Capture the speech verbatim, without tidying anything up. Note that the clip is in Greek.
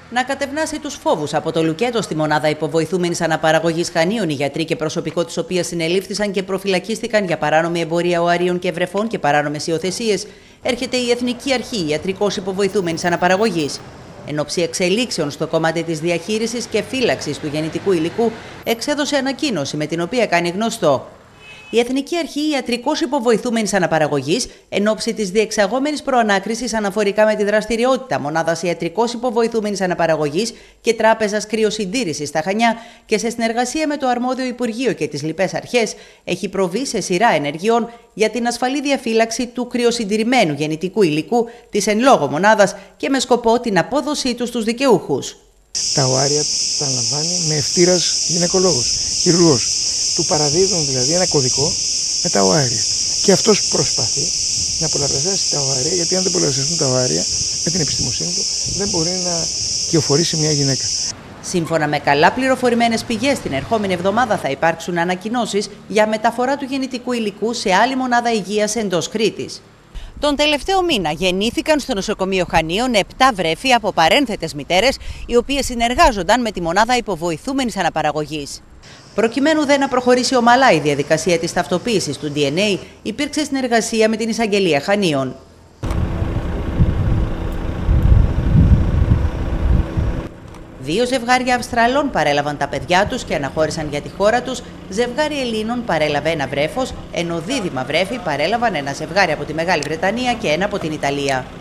Να κατευνάσει τους φόβους από το Λουκέτο στη μονάδα υποβοηθούμενης αναπαραγωγής Χανίων, οι γιατροί και προσωπικό της οποίας συνελήφθησαν και προφυλακίστηκαν για παράνομη εμπορία οαρίων και βρεφών και παράνομες υιοθεσίες, έρχεται η Εθνική Αρχή Ιατρικός Υποβοηθούμενης Αναπαραγωγής. Εν ώψη εξελίξεων στο κομμάτι της διαχείρισης και φύλαξης του γεννητικού υλικού, εξέδωσε ανακοίνωση με την οποία κάνει γνωστό: η Εθνική Αρχή Ιατρικός Υποβοηθούμενης Αναπαραγωγής, εν ώψη της διεξαγόμενης προανάκρισης αναφορικά με τη δραστηριότητα Μονάδας Ιατρικός Υποβοηθούμενης Αναπαραγωγής και Τράπεζας Κρυοσυντήρησης στα Χανιά και σε συνεργασία με το αρμόδιο Υπουργείο και τις λοιπές αρχές, έχει προβεί σε σειρά ενεργειών για την ασφαλή διαφύλαξη του κρυοσυντηρημένου γεννητικού υλικού της εν λόγω μονάδας και με σκοπό την απόδοσή του στους δικαιούχους. Τα οάρια τα λαμβάνει με ευτήρας γυναικολόγος, χειρουργός. Του παραδίδουν δηλαδή ένα κωδικό με τα οάρια. Και αυτός προσπαθεί να πολλαπλασιάσει τα οάρια, γιατί αν δεν πολλαπλασιαστούν τα οάρια, με την επιστημοσύνη του, δεν μπορεί να κυοφορήσει μια γυναίκα. Σύμφωνα με καλά πληροφορημένες πηγές, την ερχόμενη εβδομάδα θα υπάρξουν ανακοινώσεις για μεταφορά του γεννητικού υλικού σε άλλη μονάδα υγείας εντός Κρήτης. Τον τελευταίο μήνα γεννήθηκαν στο νοσοκομείο Χανίων επτά βρέφη από παρένθετες μητέρες, οι οποίες συνεργάζονταν με τη μονάδα υποβοηθούμενης αναπαραγωγής. Προκειμένου δε να προχωρήσει ομαλά η διαδικασία της ταυτοποίησης του ντι εν έι, υπήρξε συνεργασία με την Εισαγγελία Χανίων. Δύο ζευγάρια Αυστραλών παρέλαβαν τα παιδιά τους και αναχώρησαν για τη χώρα τους, ζευγάρι Ελλήνων παρέλαβε ένα βρέφος, ενώ δίδυμα βρέφη παρέλαβαν ένα ζευγάρι από τη Μεγάλη Βρετανία και ένα από την Ιταλία.